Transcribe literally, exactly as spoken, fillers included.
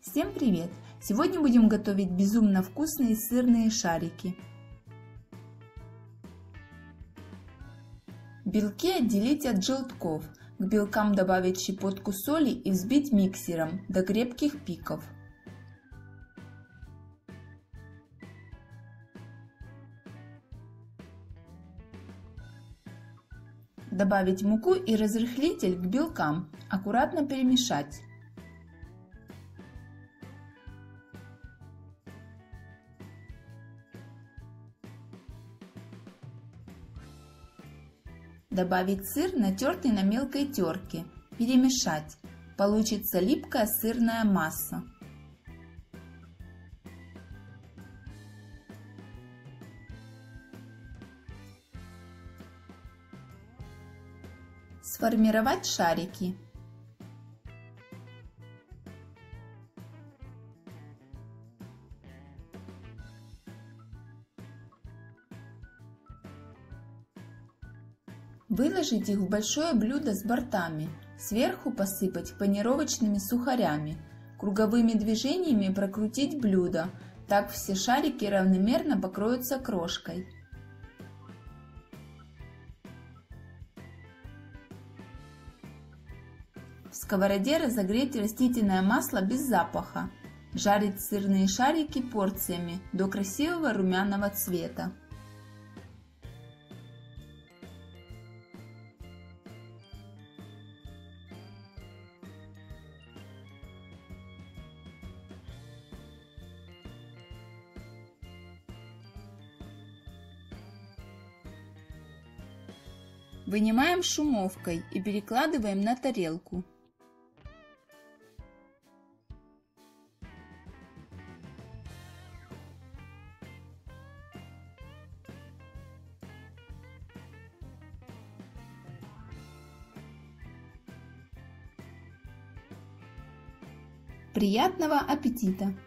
Всем привет! Сегодня будем готовить безумно вкусные сырные шарики. Белки отделить от желтков. К белкам добавить щепотку соли и взбить миксером до крепких пиков. Добавить муку и разрыхлитель к белкам. Аккуратно перемешать. Добавить сыр, натертый на мелкой терке. Перемешать. Получится липкая сырная масса. Сформировать шарики. Выложить их в большое блюдо с бортами. Сверху посыпать панировочными сухарями. Круговыми движениями прокрутить блюдо. Так все шарики равномерно покроются крошкой. В сковороде разогреть растительное масло без запаха. Жарить сырные шарики порциями до красивого румяного цвета. Вынимаем шумовкой и перекладываем на тарелку. Приятного аппетита!